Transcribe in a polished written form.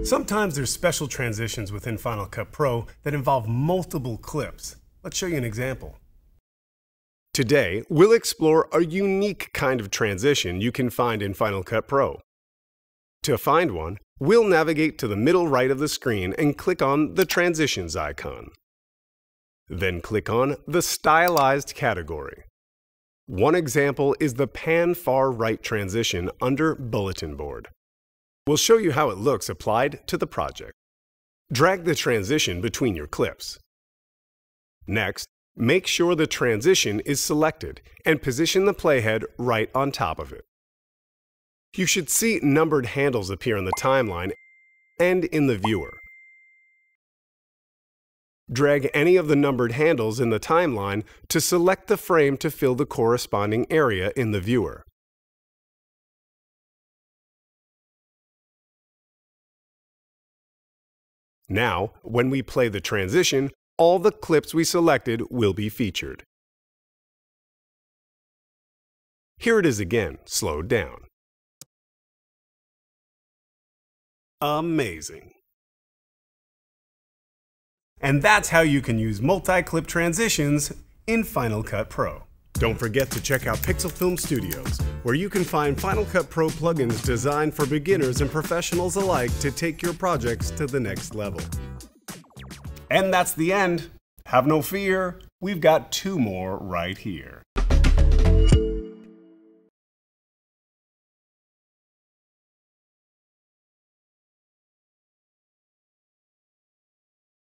Sometimes there's special transitions within Final Cut Pro that involve multiple clips. Let's show you an example. Today, we'll explore a unique kind of transition you can find in Final Cut Pro. To find one, we'll navigate to the middle right of the screen and click on the Transitions icon. Then click on the Stylized category. One example is the Pan Far Right transition under Bulletin Board. We'll show you how it looks applied to the project. Drag the transition between your clips. Next, make sure the transition is selected and position the playhead right on top of it. You should see numbered handles appear in the timeline and in the viewer. Drag any of the numbered handles in the timeline to select the frame to fill the corresponding area in the viewer. Now, when we play the transition, all the clips we selected will be featured. Here it is again, slowed down. Amazing. And that's how you can use multi-clip transitions in Final Cut Pro. Don't forget to check out Pixel Film Studios, where you can find Final Cut Pro plugins designed for beginners and professionals alike to take your projects to the next level. And that's the end. Have no fear, we've got 2 more right here.